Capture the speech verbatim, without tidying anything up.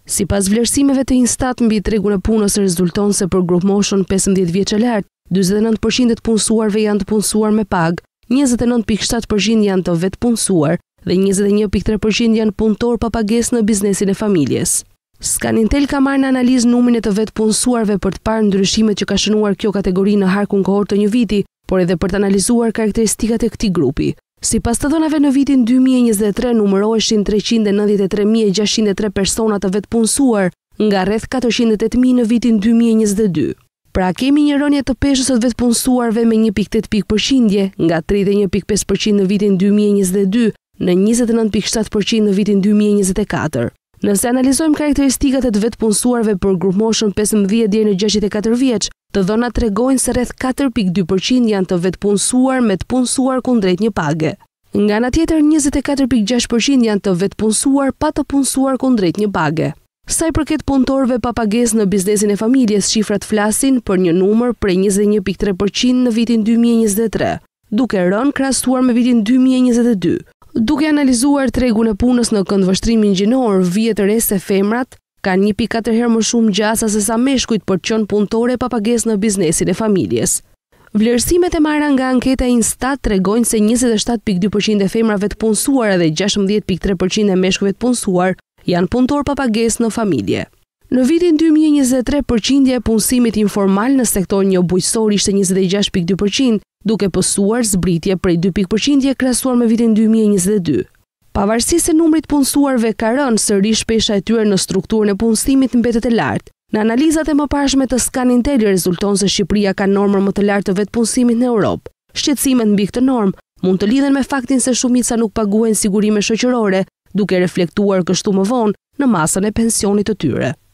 Sipas vlerësimeve të Instat mbi tregun e punës rezulton se për Group Motion pesëmbëdhjetë vjeç e lart, dyzet e nëntë përqind të punësuarve janë të punësuar me pagë, njëzet e nëntë pikë shtatë përqind janë të vetë punësuar dhe njëzet e një pikë tre përqind janë punëtor pa pagesë në biznesin e familjes. Scanintel ka marrë në analizë numrin e të vetë punësuarve për të parë ndryshimet që ka shënuar kjo kategori në harkun kohor të një viti, por edhe për të analizuar karakteristikat e këtij grupi. Sipas të dhënave në vitin dy mijë e njëzet e tre numëroheshin treqind e nëntëdhjetë e tre mijë e gjashtëqind e tre persona të vetë punësuar, nga rreth katërqind e tetë mijë në vitin dy mijë e njëzet e dy. Pra kemi një rënje të peshës së vetë punësuarve me një pikë tetë përqindje, nga tridhjetë e një pikë pesë përqind në vitin dy mijë e njëzet e dy në njëzet e nëntë pikë shtatë përqind në vitin dy mijë e njëzet e katër. Nëse analizojmë karakteristikat e të vetë punësuarve për Group Motion pesëmbëdhjetë deri në gjashtëdhjetë e katër vjeç, të dhënat tregojnë se rreth katër pikë dy përqind janë të vetë punësuar me të punësuar kundrejt një page. Nga ana tjetër, njëzet e katër pikë gjashtë përqind janë të vetë punësuar pa të punësuar kundrejt një page. Sa i përket punëtorëve pa pagesë në biznesin e familjes, shifrat flasin për një numër prej njëzet e një pikë tre përqind në vitin dy mijë e njëzet e tre, duke rënë krahasuar me vitin dy mijë e njëzet e dy. Duke analizuar tregun e punës në këndvështrimin gjinor, vihet re se femrat kanë një pikë katër herë më shumë gjasa se sa meshkujt për të qenë punëtore pa pagesë në biznesin e familjes. Vlerësimet e marra nga anketa Instat tregojnë se njëzet e shtatë pikë dy përqind e femrave të punësuara dhe gjashtëmbëdhjetë pikë tre përqind e meshkujve të punësuar janë punëtor pa pagesë në familje. Në vitin dy mijë e njëzet e tre, përqindja e punësimit informal në sektorin jo bujqësor ishte njëzet e gjashtë pikë dy përqind, duke pësuar zbritje prej dy pikë përqindje krahasuar me vitin dy mijë e njëzet e dy. Pavarësisht se numri i punësuarve ka rënë, sërish pesha e tyre në strukturën e punësimit mbetet e lartë. Në analizat e mëparshme të Scanintel rezulton se Shqipëria ka normën më të lartë të vetë punësimit në Europë. Shqetësimet mbi këtë normë mund të lidhen me faktin se shumica nuk paguajnë sigurime shoqërore, duke reflektuar kështu më vonë në masën e pensionit të tyre.